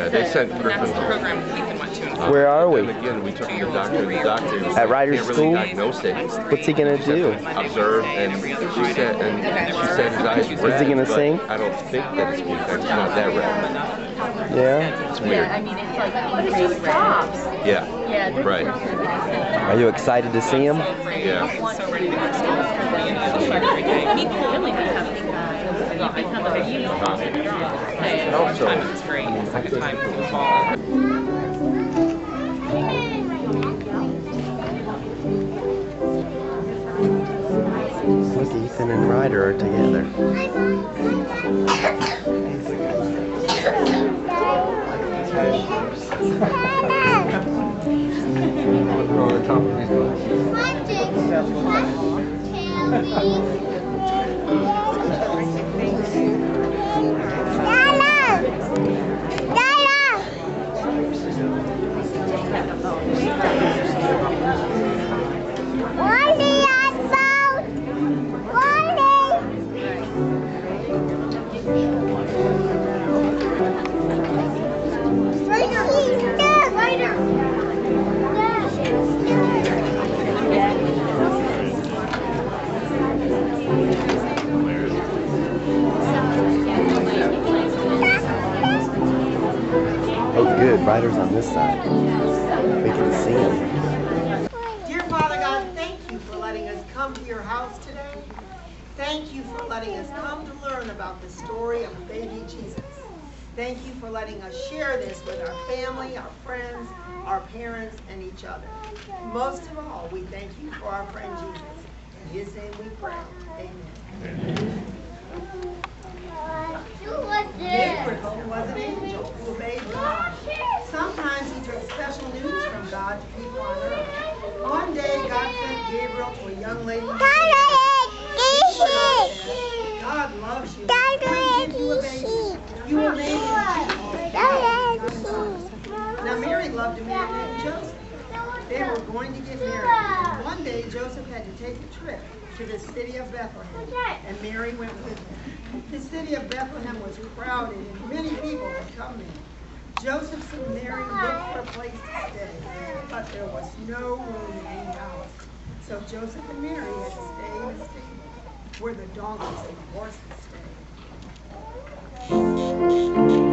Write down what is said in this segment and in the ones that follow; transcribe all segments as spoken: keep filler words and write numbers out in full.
Yeah, they sent That's the program Ethan went to. Uh, Where are we? And again, we took the doctor. The doctor At Ryder's can't really school? diagnose it. What's he gonna do? Observe, and she said, and she said his eyes red. Is he gonna but sing? I don't think that it's, it's not that red. Yeah. It's weird. I mean, it's like it just stops. Yeah. Yeah. Right. Are you excited to see him? Yeah. So ready to go every day. He clearly becoming uh, become a huge I hope so. Time is great. It's like a time for the fall. Look, Ethan and Ryder are together. Oh, good. Ryder's on this side. We can see him. Dear Father God, thank you for letting us come to your house today. Thank you for letting us come to learn about the story of baby Jesus. Thank you for letting us share this with our family, our friends, our parents, and each other. Most of all, we thank you for our friend Jesus. In his name we pray. Amen. Gabriel was an angel who obeyed God. Sometimes he took special news from God to people on earth. One day, God sent Gabriel to a young lady. God loves you. When you obey him, you will name him Jesus. Now, Mary loved a man named Joseph. They were going to get married. One day, Joseph had to take a trip to the city of Bethlehem, and Mary went with him. The city of Bethlehem was crowded, and many people had come there. Joseph and Mary looked for a place to stay, but there was no room in any house. So Joseph and Mary had to stay in a stable where the donkeys and the horses stayed.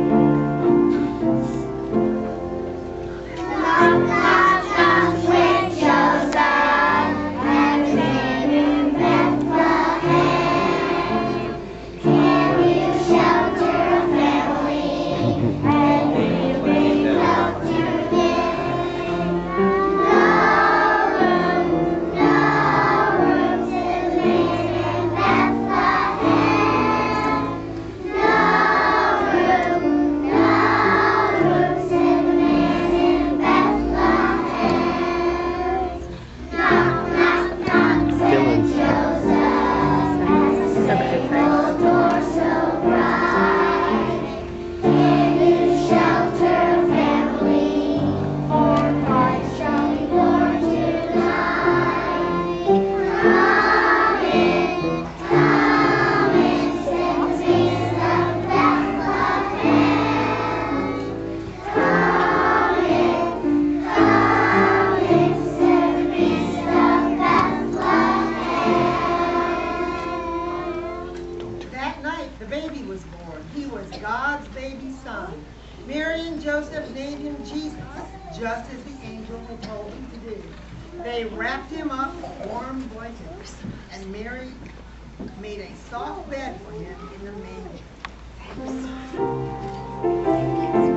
Mary and Joseph named him Jesus, just as the angel had told them to do. They wrapped him up in warm blankets, and Mary made a soft bed for him in the manger.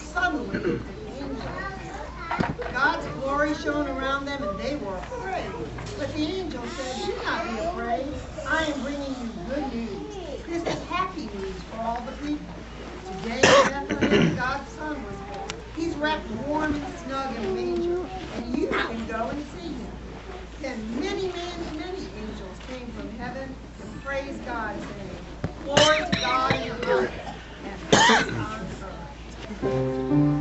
suddenly an angel appeared. God's glory shone around them, and they were afraid. But the angel said, "Do not be afraid. I am bringing you good news. This is happy news for all the people. Today in Bethlehem, God's Son was born. He's wrapped warm and snug in a manger, and you can go and see him." Then many, many, many angels came from heaven and praised God, saying, "Glory to God in the highest, and peace on earth."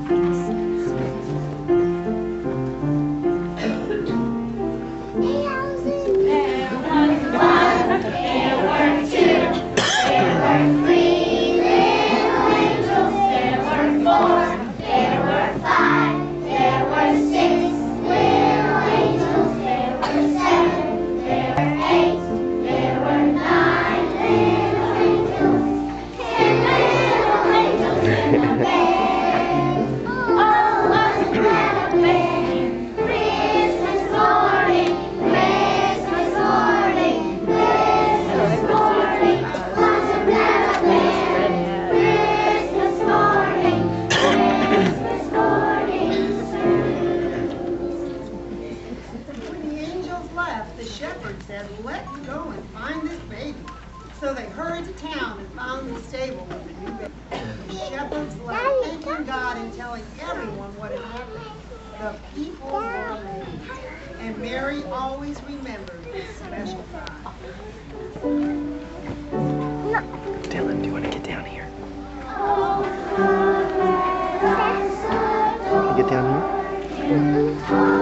The shepherds said, "Let's go and find this baby." So they hurried to town and found the stable with the new baby. The shepherds left, thanking God and telling everyone what had happened. The people were amazed, and Mary always remembered this special time. Dylan, do you want to get down here? Can you get down here?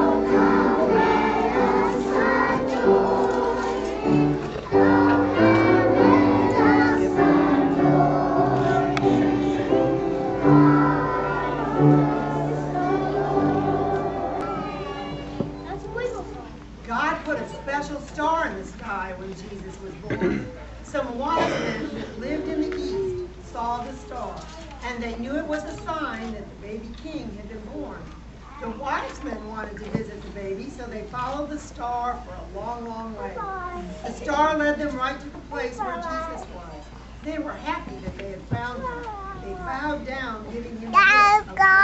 God put a special star in the sky when Jesus was born. Some wise men that lived in the east saw the star, and they knew it was a sign that the baby king had been born. The wise men wanted to visit the baby, so they followed the star for a long, long way. The star led them right to the place where Jesus was. They were happy that they had found him. They bowed down, giving him a gift of